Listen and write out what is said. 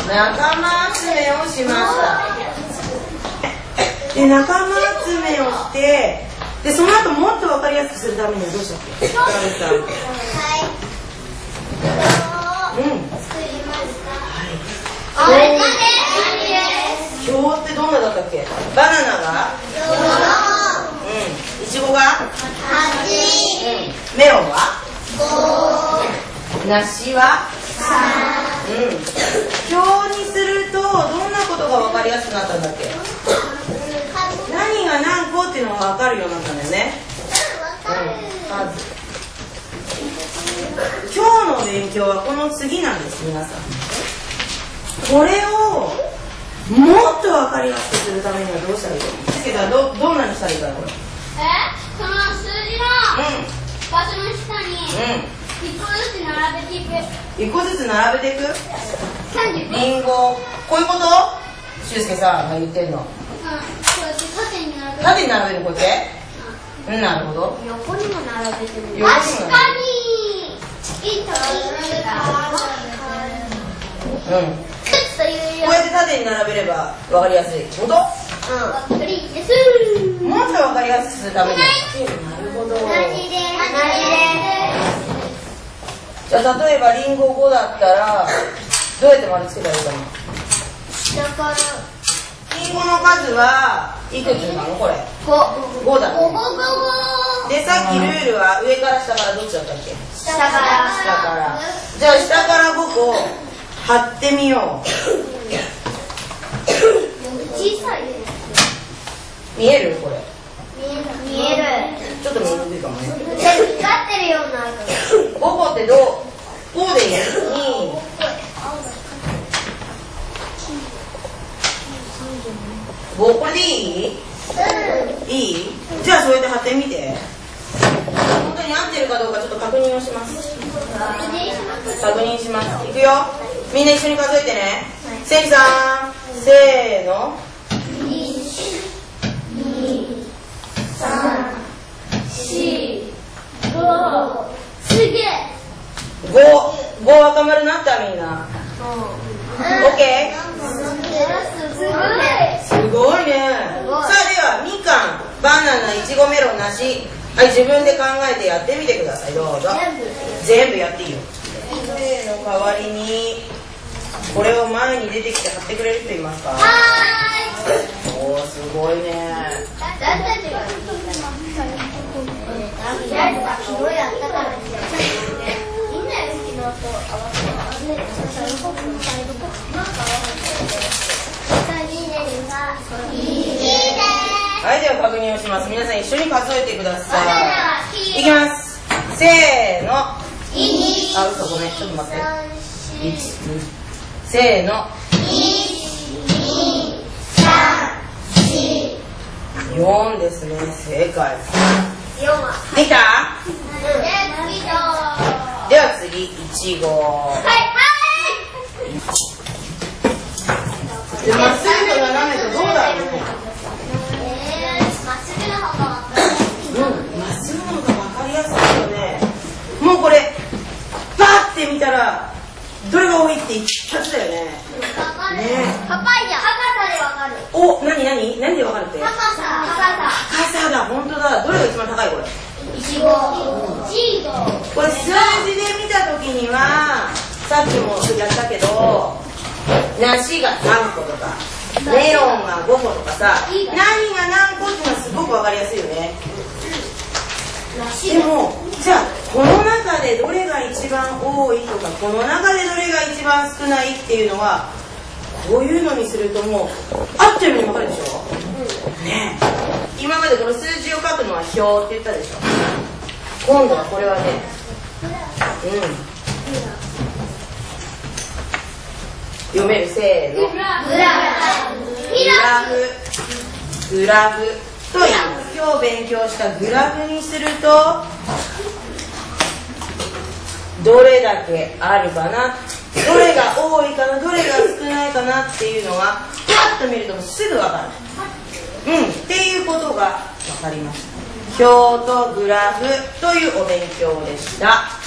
仲間集めをしました。で、仲間集めをして、で、その後もっと分かりやすくするためにはどうしたっけ？はい。作りました。はい。表ってどんなだったっけ？バナナがいちごが8、メロンは5、梨は3。表にするとどんなことが分かりやすくなったんだっけ？何が何個っていうのが分かるようになったんだよね。今日の勉強はこの次なんです。皆さんこれをもっと分かりやすくするためにはどうしたらいいの？だけどどんなにしたらいいかなこれ。 その数字の場所の下に1個ずつ並べていく。 1個ずつ並べていく。リンゴこういうこと？俊介さんが言ってんの。縦に並べるこうやって。なるほど。 横にも並べてる。 確かに。こうやって縦に並べれば分かりやすい。本当？ 分かりやすい。 もっと分かりやすくするために。なるほど。じゃあ例えばリンゴ5だったらどうやって丸つけたらいいかな？リンゴの数はいくつなのこれ？5だね。でさっきルールは上から下からどっちだったっけ？下から。じゃあ下から5個貼ってみよう。 小さい。 見えるこれ？ 見える。 ちょっと見にくいかもね。 光ってるような。 5個ってこうでいい？これでいい？いい？じゃあそうやって貼ってみて。本当に合ってるかどうかちょっと確認をします。確認します。いくよ。みんな一緒に数えてね。せいさん、せーの。1、2、3、4、5。すげえ。5赤丸なったみんな。オッケー。すごいね。さあではみかん、バナナ、いちご、メロン、梨。はい、自分で考えてやってみてください。どうぞ。全部やっていいよ。せーの代わりにこれを前に出てきて貼ってくれる人いますか？おー、すごいね。はい、では確認をします。皆さん一緒に数えてください。いきます。せーの。あ、嘘、ごめん、ちょっと待って。1、2、せーの。4ですね。正解。できた？では次、いちご。まっすぐと斜めとどうだろうね。まっすぐの方が分かりやすいよね。もうこれバーって見たらどれが多いって一発だよね。 パパイヤ。高さで分かる。 お、何で分かるって？ 高さだ。本当だ。どれが一番高いこれ？ いちご。 これ数字で見た時にはさっきもやったけど、梨が3個とかメロンが5個とかさ、何が何個っていうのはすごく分かりやすいよね。でもじゃあこの中でどれが一番多いとか、この中でどれが一番少ないっていうのはこういうのにするともう合ってるように分かるでしょ。ねえ、今までこの数字を書くのは表って言ったでしょ。今度はこれはね、読める？せーの。グラフと言います。今日勉強したグラフにするとどれだけあるかな、どれが多いかな、どれが少ないかなっていうのはパッと見るとすぐ分かる。っていうことが分かりました。表とグラフというお勉強でした。